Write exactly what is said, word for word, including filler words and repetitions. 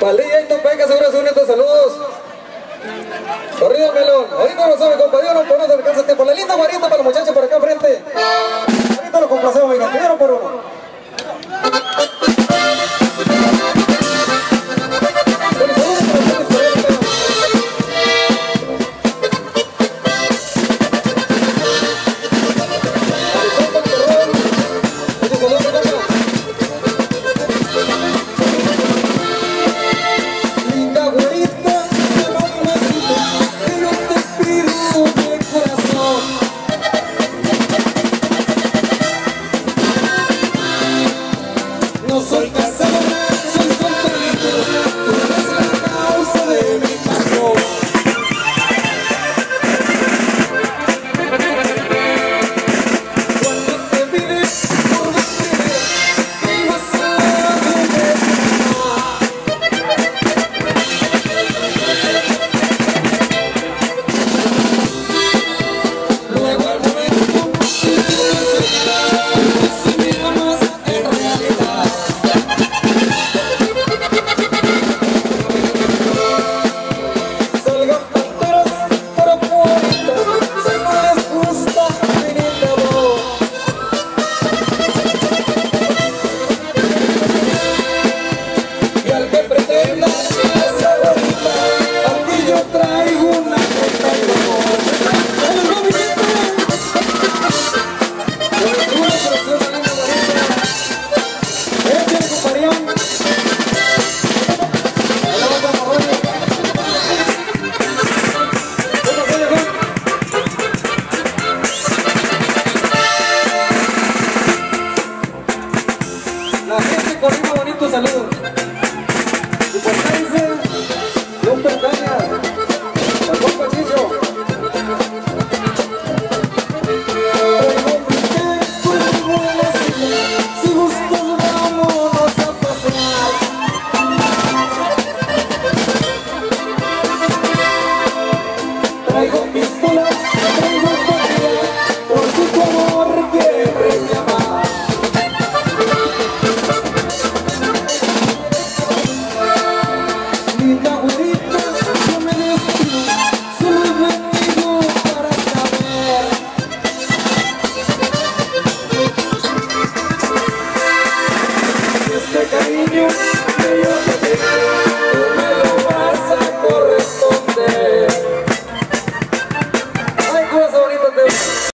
Palilla y Topeca, seguro son estos saludos. Corrido Melón, ahorita lo sabe, compañero, por uno alcanza el tiempo. La linda guarita para los muchachos por acá enfrente. Ahorita lo complacemos, venga, primero por uno. No soy casado, soy solterito, tú eres la causa de mi pasión. Cuando te vine por vez primera, que ibas al lado de mi mamá. Luego al momento, tú me aceptaste, si me amas en realidad. La gente con un bonito saludo.